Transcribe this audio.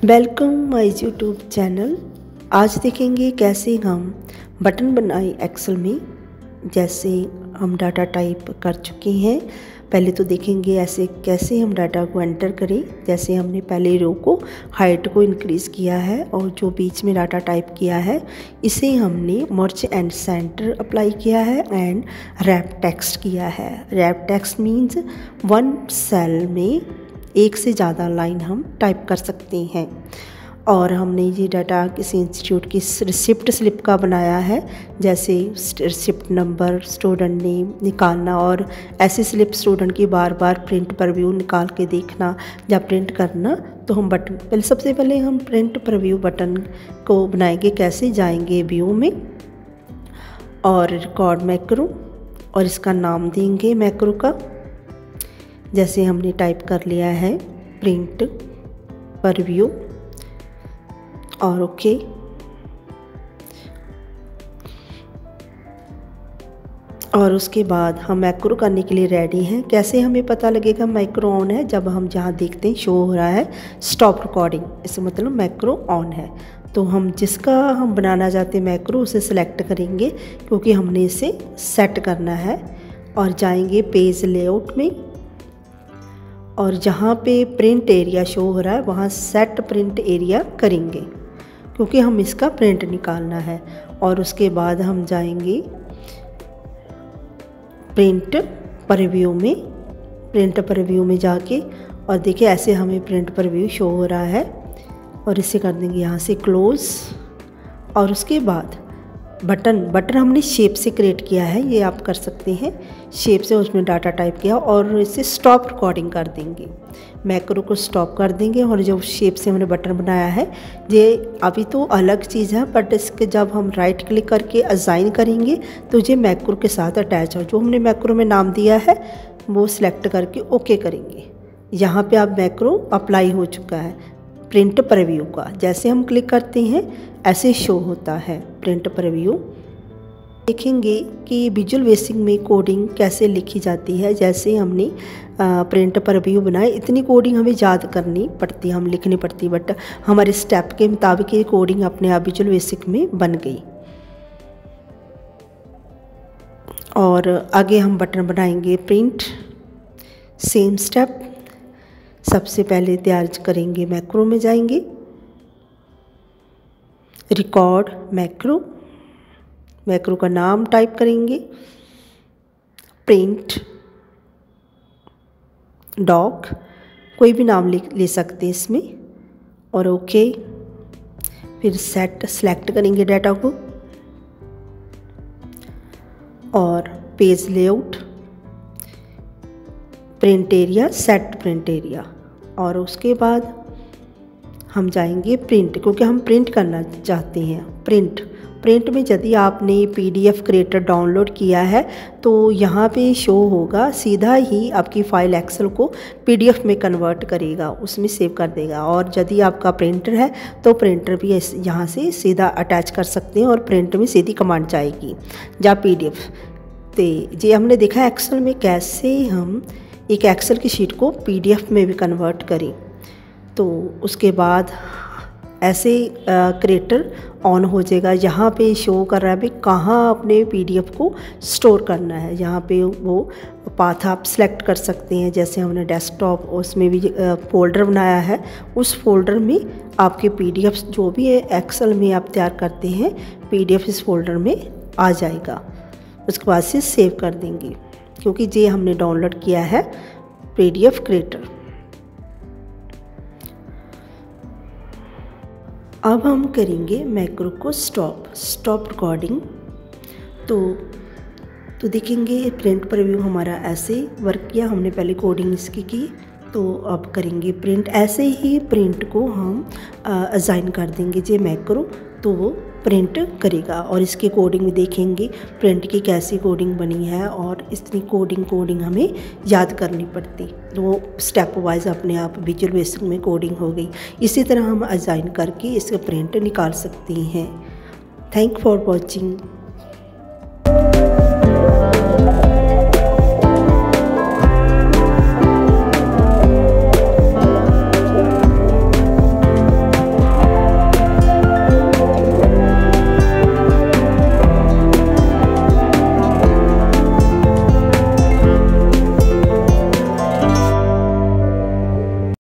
Welcome my YouTube channel. आज देखेंगे कैसे हम बटन बनाए एक्सेल में। जैसे हम डाटा टाइप कर चुके हैं, पहले तो देखेंगे ऐसे कैसे हम डाटा को एंटर करें। जैसे हमने पहले रो को हाइट को इंक्रीज़ किया है और जो बीच में डाटा टाइप किया है इसे हमने मर्ज एंड सेंटर अप्लाई किया है एंड रैप टेक्स्ट किया है। Wrap text means one cell में एक से ज़्यादा लाइन हम टाइप कर सकते हैं। और हमने ये डाटा किसी इंस्टीट्यूट की रिसिप्ट स्लिप का बनाया है, जैसे रिसिप्ट नंबर, स्टूडेंट नेम निकालना और ऐसी स्लिप स्टूडेंट की बार बार प्रिंट प्रीव्यू निकाल के देखना या प्रिंट करना। तो हम बटन सबसे पहले हम प्रिंट प्रीव्यू बटन को बनाएंगे। कैसे जाएंगे व्यू में और रिकॉर्ड मैक्रो और इसका नाम देंगे मैक्रो का। जैसे हमने टाइप कर लिया है प्रिंट प्रीव्यू और ओके। और उसके बाद हम मैक्रो करने के लिए रेडी हैं। कैसे हमें पता लगेगा मैक्रो ऑन है? जब हम जहाँ देखते हैं शो हो रहा है स्टॉप रिकॉर्डिंग, इसका मतलब मैक्रो ऑन है। तो हम जिसका हम बनाना चाहते हैं मैक्रो उसे सिलेक्ट करेंगे क्योंकि हमने इसे सेट करना है। और जाएंगे पेज लेआउट में और जहाँ पे प्रिंट एरिया शो हो रहा है वहाँ सेट प्रिंट एरिया करेंगे क्योंकि हम इसका प्रिंट निकालना है। और उसके बाद हम जाएंगे प्रिंट प्रीव्यू में। प्रिंट प्रीव्यू में जाके और देखिए ऐसे हमें प्रिंट प्रीव्यू शो हो रहा है और इसे कर देंगे यहाँ से क्लोज। और उसके बाद बटन हमने शेप से क्रिएट किया है, ये आप कर सकते हैं। शेप से उसमें डाटा टाइप किया और इसे स्टॉप रिकॉर्डिंग कर देंगे। मैक्रो को स्टॉप कर देंगे और जो शेप से हमने बटन बनाया है ये अभी तो अलग चीज़ है, बट इसके जब हम राइट क्लिक करके असाइन करेंगे तो ये मैक्रो के साथ अटैच हो। जो हमने मैक्रो में नाम दिया है वो सिलेक्ट करके ओके करेंगे। यहाँ पे आप मैक्रो अप्लाई हो चुका है प्रिंट प्रीव्यू का। जैसे हम क्लिक करते हैं ऐसे शो होता है प्रिंट प्रीव्यू। देखेंगे कि विजुअल बेसिक में कोडिंग कैसे लिखी जाती है। जैसे हमने प्रिंट प्रीव्यू बनाए, इतनी कोडिंग हमें याद करनी पड़ती, हम लिखनी पड़ती, बट हमारे स्टेप के मुताबिक ये कोडिंग अपने आप विजुअल बेसिक में बन गई। और आगे हम बटन बनाएंगे प्रिंट। सेम स्टेप, सबसे पहले तैयार करेंगे मैक्रो में जाएंगे, रिकॉर्ड मैक्रो का नाम टाइप करेंगे, प्रिंट डॉक, कोई भी नाम ले सकते हैं इसमें, और ओके। फिर सेलेक्ट करेंगे डाटा को और page layout, print area, set print area. और उसके बाद हम जाएंगे प्रिंट, क्योंकि हम प्रिंट करना चाहते हैं। प्रिंट में यदि आपने PDF क्रिएटर डाउनलोड किया है तो यहाँ पे शो होगा, सीधा ही आपकी फ़ाइल एक्सेल को PDF में कन्वर्ट करेगा, उसमें सेव कर देगा। और यदि आपका प्रिंटर है तो प्रिंटर भी यहाँ से सीधा अटैच कर सकते हैं और प्रिंट में सीधी कमांड जाएगी या PDF। तो ये हमने देखा एक्सेल में कैसे हम एक एक्सेल की शीट को PDF में भी कन्वर्ट करें। तो उसके बाद ऐसे क्रिएटर ऑन हो जाएगा। यहाँ पे शो कर रहा है भी कहाँ अपने PDF को स्टोर करना है। यहाँ पे वो पाथ आप सिलेक्ट कर सकते हैं। जैसे हमने डेस्कटॉप उसमें भी फोल्डर बनाया है, उस फोल्डर में आपके PDF जो भी है एक्सेल में आप तैयार करते हैं PDF इस फोल्डर में आ जाएगा। उसके बाद से सेव कर देंगे क्योंकि ये हमने डाउनलोड किया है PDF क्रिएटर। अब हम करेंगे मैक्रो को स्टॉप रिकॉर्डिंग। तो देखेंगे प्रिंट प्रीव्यू हमारा ऐसे वर्क किया, हमने पहले कोडिंग इसकी की। तो अब करेंगे प्रिंट। ऐसे ही प्रिंट को हम असाइन कर देंगे जे मैक्रो, तो वो प्रिंट करेगा। और इसकी कोडिंग देखेंगे प्रिंट की कैसी कोडिंग बनी है, और इतनी कोडिंग हमें याद करनी पड़ती, तो वो स्टेप वाइज अपने आप विजुअल बेसिक में कोडिंग हो गई। इसी तरह हम असाइन करके इसका प्रिंट निकाल सकते हैं। Thank for watching.